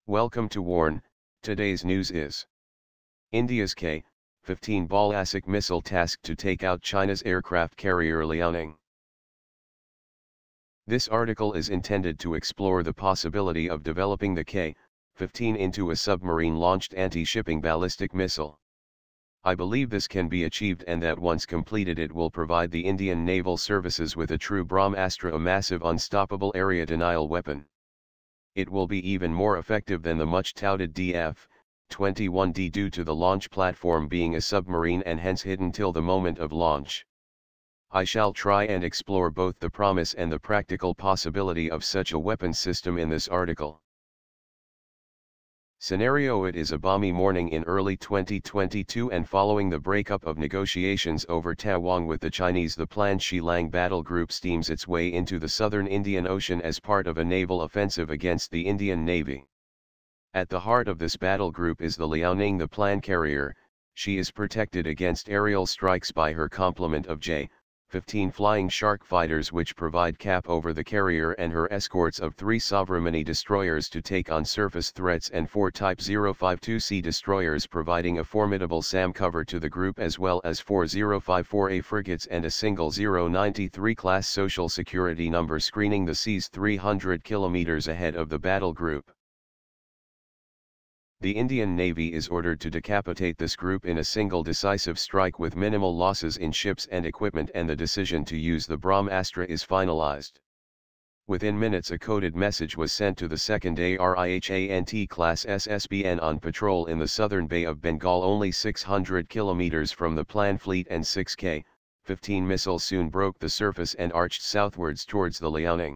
Welcome to Warn. Today's news is India's K-15 ballistic missile tasked to take out China's aircraft carrier Liaoning. This article is intended to explore the possibility of developing the K-15 into a submarine-launched anti-shipping ballistic missile. I believe this can be achieved and that once completed it will provide the Indian Naval Services with a true Brahmastra, a massive unstoppable area denial weapon. It will be even more effective than the much-touted DF-21D due to the launch platform being a submarine and hence hidden till the moment of launch. I shall try and explore both the promise and the practical possibility of such a weapon system in this article. Scenario: it is a balmy morning in early 2022 and following the breakup of negotiations over Tawang with the Chinese, the planned Shi Lang battle group steams its way into the southern Indian Ocean as part of a naval offensive against the Indian Navy. At the heart of this battle group is the Liaoning, the planned carrier. She is protected against aerial strikes by her complement of J-15 Flying Shark fighters, which provide cap over the carrier, and her escorts of 3 Sovremenny destroyers to take on surface threats, and 4 Type 052C destroyers providing a formidable SAM cover to the group, as well as 4 054A frigates and a single 093 class social security number screening the seas 300 kilometers ahead of the battle group. The Indian Navy is ordered to decapitate this group in a single decisive strike with minimal losses in ships and equipment, and the decision to use the Brahmastra is finalized. Within minutes a coded message was sent to the 2nd Arihant class SSBN on patrol in the southern Bay of Bengal, only 600 kilometers from the planned fleet, and 6 K-15 missiles soon broke the surface and arched southwards towards the Liaoning.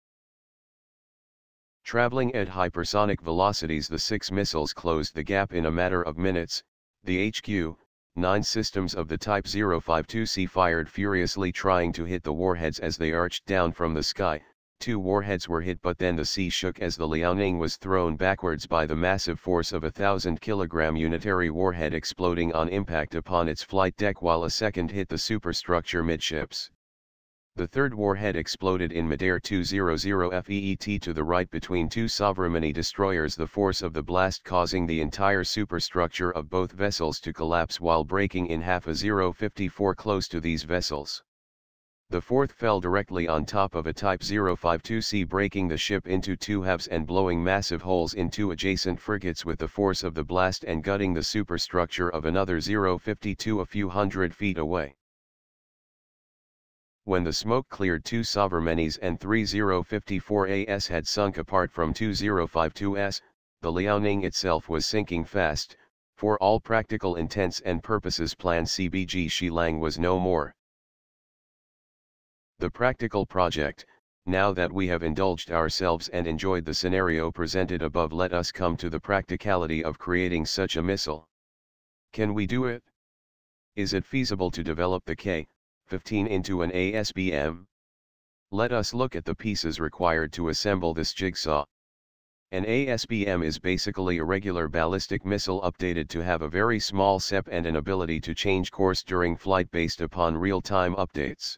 Traveling at hypersonic velocities, the 6 missiles closed the gap in a matter of minutes. The HQ-9 systems of the Type 052C fired furiously, trying to hit the warheads as they arched down from the sky. 2 warheads were hit, but then the sea shook as the Liaoning was thrown backwards by the massive force of a 1,000-kilogram unitary warhead exploding on impact upon its flight deck, while a second hit the superstructure midships. The third warhead exploded in midair 200 feet to the right between 2 Sovremenny destroyers, the force of the blast causing the entire superstructure of both vessels to collapse while breaking in half a 054 close to these vessels. The fourth fell directly on top of a Type 052C, breaking the ship into 2 halves and blowing massive holes in 2 adjacent frigates with the force of the blast, and gutting the superstructure of another 052 a few hundred feet away. When the smoke cleared, 2 Sovremenys and 3 054As had sunk apart from 2 052s, the Liaoning itself was sinking fast. For all practical intents and purposes, Plan CBG Shi Lang was no more. The practical project. Now that we have indulged ourselves and enjoyed the scenario presented above, let us come to the practicality of creating such a missile. Can we do it? Is it feasible to develop the K-15 into an ASBM? Let us look at the pieces required to assemble this jigsaw. An ASBM is basically a regular ballistic missile updated to have a very small SEP and an ability to change course during flight based upon real-time updates.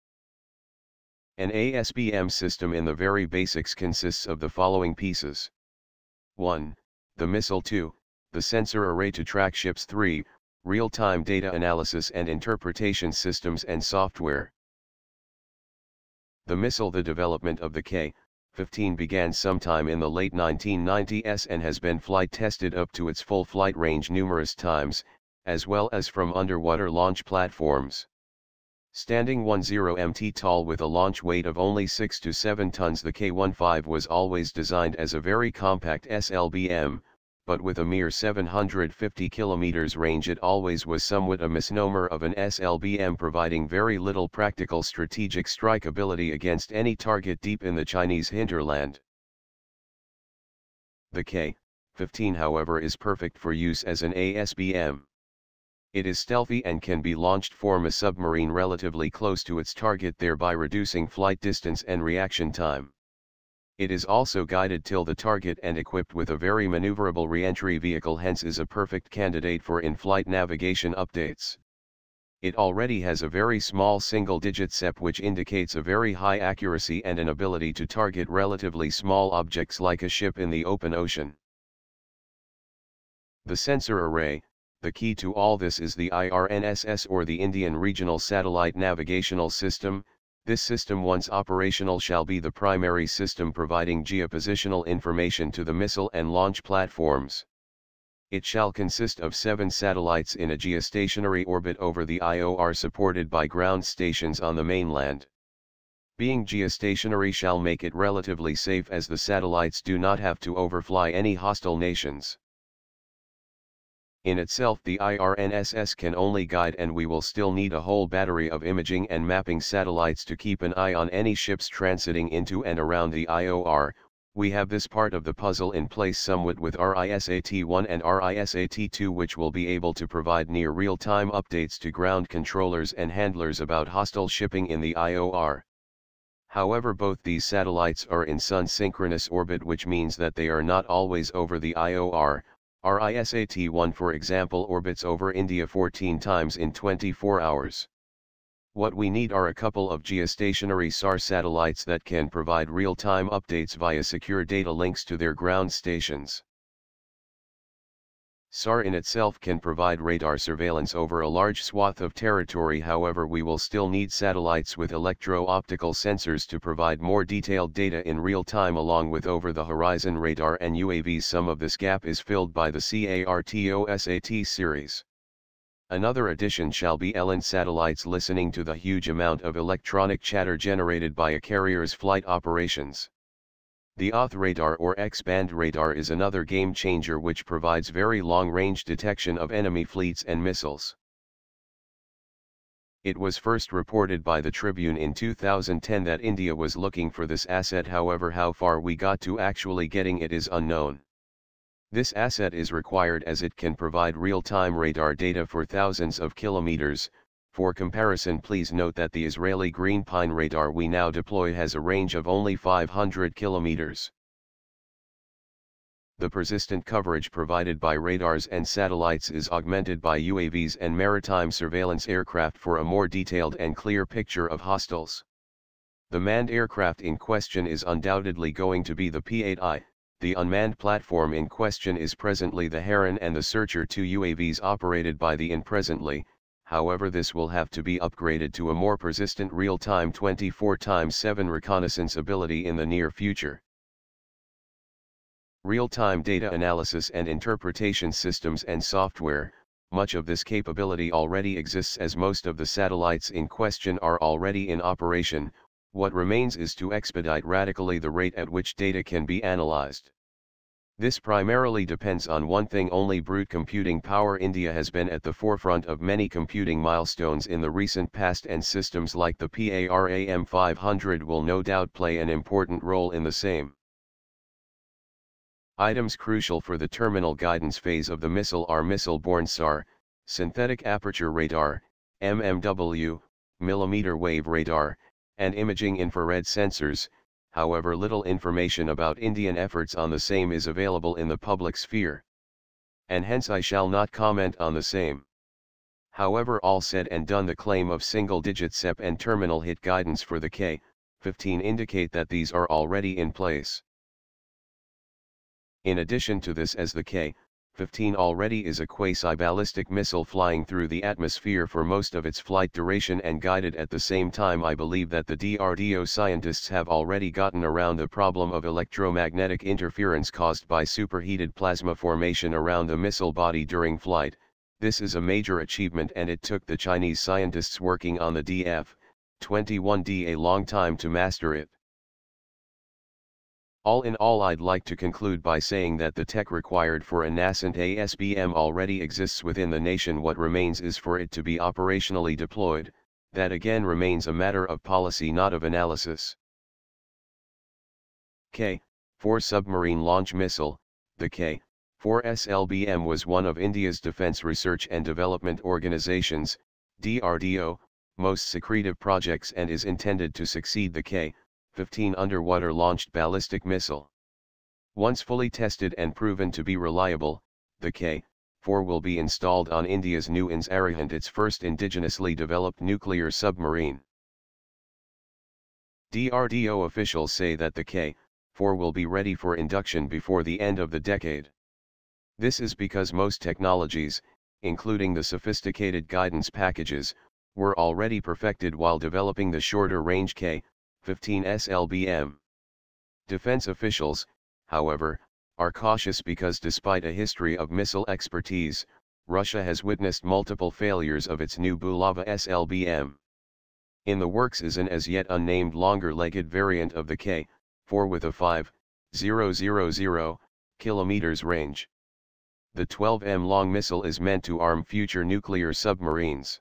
An ASBM system in the very basics consists of the following pieces. 1. The missile. 2. The sensor array to track ships. 3. Real-time data analysis and interpretation systems and software. The missile. The development of the K-15 began sometime in the late 1990s and has been flight tested up to its full flight range numerous times, as well as from underwater launch platforms. Standing 10 mt tall with a launch weight of only 6 to 7 tons, the K-15 was always designed as a very compact SLBM, but with a mere 750 km range it always was somewhat a misnomer of an SLBM, providing very little practical strategic strike ability against any target deep in the Chinese hinterland. The K-15, however, is perfect for use as an ASBM. It is stealthy and can be launched from a submarine relatively close to its target, thereby reducing flight distance and reaction time. It is also guided till the target and equipped with a very maneuverable re-entry vehicle, hence is a perfect candidate for in-flight navigation updates. It already has a very small single-digit SEP, which indicates a very high accuracy and an ability to target relatively small objects like a ship in the open ocean. The sensor array. The key to all this is the IRNSS, or the Indian Regional Satellite Navigational System. This system, once operational, shall be the primary system providing geopositional information to the missile and launch platforms. It shall consist of 7 satellites in a geostationary orbit over the IOR, supported by ground stations on the mainland. Being geostationary shall make it relatively safe, as the satellites do not have to overfly any hostile nations. In itself, the IRNSS can only guide, and we will still need a whole battery of imaging and mapping satellites to keep an eye on any ships transiting into and around the IOR. We have this part of the puzzle in place somewhat with RISAT-1 and RISAT-2, which will be able to provide near real-time updates to ground controllers and handlers about hostile shipping in the IOR. However, both these satellites are in sun-synchronous orbit, which means that they are not always over the IOR. RISAT-1, for example, orbits over India 14 times in 24 hours. What we need are a couple of geostationary SAR satellites that can provide real-time updates via secure data links to their ground stations. SAR in itself can provide radar surveillance over a large swath of territory. However, we will still need satellites with electro-optical sensors to provide more detailed data in real time, along with over-the-horizon radar and UAVs. Some of this gap is filled by the CARTOSAT series. Another addition shall be LN satellites, listening to the huge amount of electronic chatter generated by a carrier's flight operations. The OTH radar, or X-band radar, is another game changer, which provides very long-range detection of enemy fleets and missiles. It was first reported by the Tribune in 2010 that India was looking for this asset. However, how far we got to actually getting it is unknown. This asset is required as it can provide real-time radar data for thousands of kilometers. For comparison, please note that the Israeli Green Pine radar we now deploy has a range of only 500 kilometers. The persistent coverage provided by radars and satellites is augmented by UAVs and maritime surveillance aircraft for a more detailed and clear picture of hostiles. The manned aircraft in question is undoubtedly going to be the P-8I. The unmanned platform in question is presently the Heron, and the Searcher 2 UAVs operated by the IN presently. However, this will have to be upgraded to a more persistent real-time 24/7 reconnaissance ability in the near future. Real-time data analysis and interpretation systems and software. Much of this capability already exists, as most of the satellites in question are already in operation. What remains is to expedite radically the rate at which data can be analyzed. This primarily depends on one thing only: brute computing power. India has been at the forefront of many computing milestones in the recent past, and systems like the PARAM 500 will no doubt play an important role in the same. Items crucial for the terminal guidance phase of the missile are missile-borne SAR, synthetic aperture radar, MMW, millimeter wave radar, and imaging infrared sensors. However, little information about Indian efforts on the same is available in the public sphere, and hence I shall not comment on the same. However, all said and done, the claim of single-digit SEP and terminal hit guidance for the K-15 indicate that these are already in place. In addition to this, as the K-15 already is a quasi-ballistic missile flying through the atmosphere for most of its flight duration and guided at the same time, I believe that the DRDO scientists have already gotten around the problem of electromagnetic interference caused by superheated plasma formation around the missile body during flight. This is a major achievement, and it took the Chinese scientists working on the DF-21D a long time to master it. All in all, I'd like to conclude by saying that the tech required for a nascent ASBM already exists within the nation. What remains is for it to be operationally deployed. That again remains a matter of policy, not of analysis. K-4 submarine launch missile. The K-4 SLBM was one of India's Defence Research and Development Organization's, DRDO, most secretive projects, and is intended to succeed the K-15 underwater-launched ballistic missile. Once fully tested and proven to be reliable, the K-4 will be installed on India's new INS Arihant, its first indigenously developed nuclear submarine. DRDO officials say that the K-4 will be ready for induction before the end of the decade. This is because most technologies, including the sophisticated guidance packages, were already perfected while developing the shorter-range K-15 SLBM. Defense officials, however, are cautious because despite a history of missile expertise, Russia has witnessed multiple failures of its new Bulava SLBM. In the works is an as yet unnamed longer-legged variant of the K-4 with a 5,000 kilometers range. The 12 m long missile is meant to arm future nuclear submarines.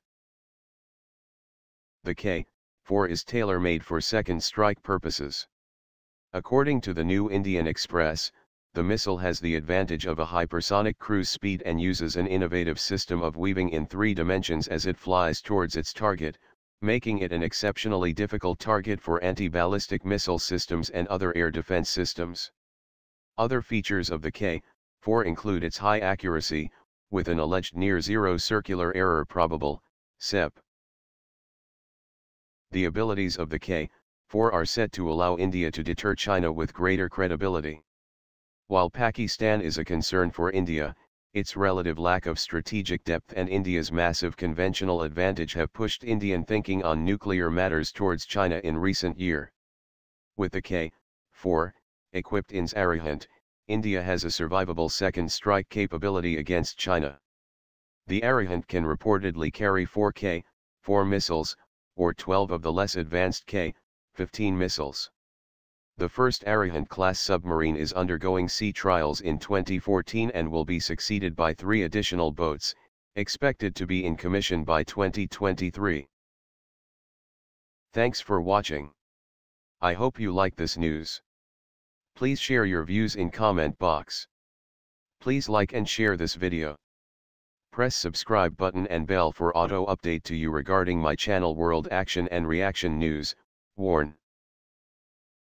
The K-4 is tailor-made for second strike purposes. According to the New Indian Express, the missile has the advantage of a hypersonic cruise speed and uses an innovative system of weaving in 3 dimensions as it flies towards its target, making it an exceptionally difficult target for anti-ballistic missile systems and other air defense systems. Other features of the K-4 include its high accuracy, with an alleged near-zero circular error probable, CEP. The abilities of the K-4 are said to allow India to deter China with greater credibility. While Pakistan is a concern for India, its relative lack of strategic depth and India's massive conventional advantage have pushed Indian thinking on nuclear matters towards China in recent years. With the K-4, equipped in Arihant, India has a survivable second strike capability against China. The Arihant can reportedly carry 4 K-4 missiles, or 12 of the less advanced K-15 missiles. The first Arihant-class submarine is undergoing sea trials in 2014 and will be succeeded by 3 additional boats, expected to be in commission by 2023. Thanks for watching. I hope you like this news. Please share your views in comment box. Please like and share this video. Press subscribe button and bell for auto update to you regarding my channel World Action and Reaction News. Warn.